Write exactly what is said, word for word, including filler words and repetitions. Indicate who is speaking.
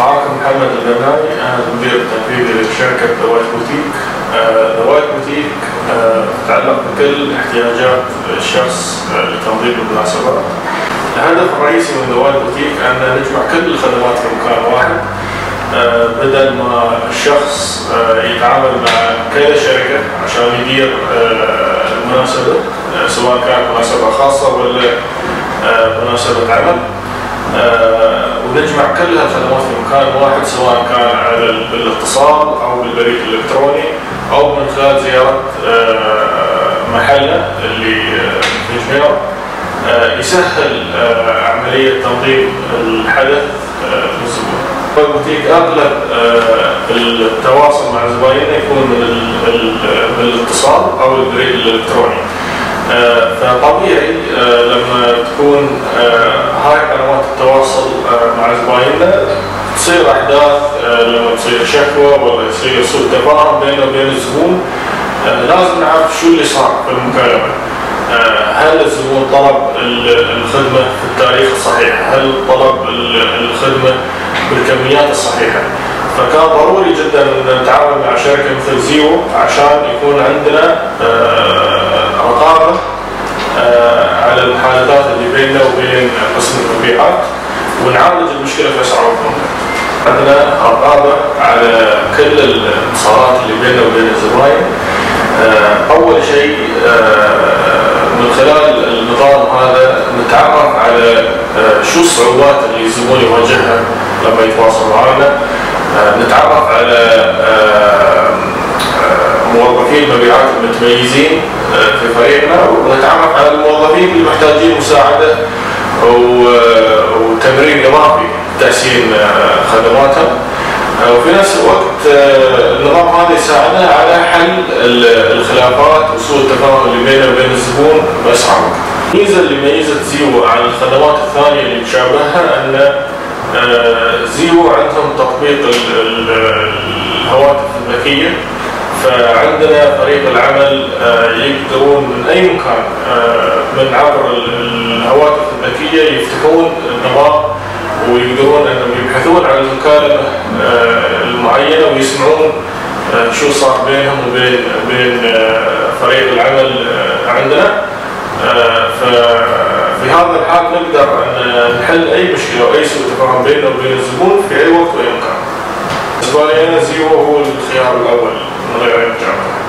Speaker 1: معكم محمد البناني، أنا المدير التنفيذي لشركة ذوات بوتيك. ذوات بوتيك تتعلق بكل احتياجات الشخص لتنظيم المناسبات. الهدف الرئيسي من ذوات بوتيك أن نجمع كل الخدمات في مكان واحد، بدل ما الشخص يتعامل مع كذا شركة عشان يدير المناسبة، سواء كانت مناسبة خاصة ولا مناسبة عمل. ونجمع كل الخدمات في مكان واحد، سواء كان على بالاتصال أو بالبريد الإلكتروني أو من خلال زيارة محلنا اللي في جميرة. يسهل عملية تنظيم الحدث للزبون. البوتيك أغلب التواصل مع زبايننا يكون من بالاتصال أو البريد الإلكتروني، فطبيعي لما تكون هاي قنوات التواصل مع زبايننا تصير أحداث، لما تصير شكوى ولا يصير سوء تفاهم بيننا وبين الزبون، لازم نعرف شو اللي صار في المكالمة. هل الزبون طلب الخدمة في التاريخ الصحيح؟ هل طلب الخدمة بالكميات الصحيحة؟ فكان ضروري جدا ان نتعامل مع شركة مثل زيو عشان يكون عندنا رقابة على المحادثات اللي بيننا وبين قسم المبيعات، ونعالج المشكلة في اسرع وقت ممكن. عندنا رقابة على كل الاتصالات اللي بيننا وبين الزباين. أول شيء من خلال النظام هذا نتعرف على شو الصعوبات اللي الزبون يواجهها لما يتواصل معنا، نتعرف على موظفين المبيعات المتميزين في فريقنا، ونتعرف على الموظفين اللي محتاجين مساعدة وتمرين إضافي لتحسين خدماتهم. وفي نفس الوقت النظام هذا يساعدنا على حل الخلافات وسوء التفاهم اللي بيننا وبين الزبون بأسرع وقت. الميزة اللي ميزت زيو عن الخدمات الثانية اللي تشابهها أن زيو عندهم تطبيق الهواتف الذكية، فعندنا فريق العمل يقدرون من أي مكان من عبر الهواتف الذكية يفتحون النظام ويقدرون أنهم يبحثون عن المكالمة المعينة ويسمعون شو صار بينهم وبين بين فريق العمل عندنا. ففي هذا الحال نقدر أن نحل أي مشكلة أو أي سوء تفاهم بيننا وبين الزبون في أي وقت وأي مكان. بالنسبة لي أنا زيو هو الخيار الأول من غير أي مجاملة.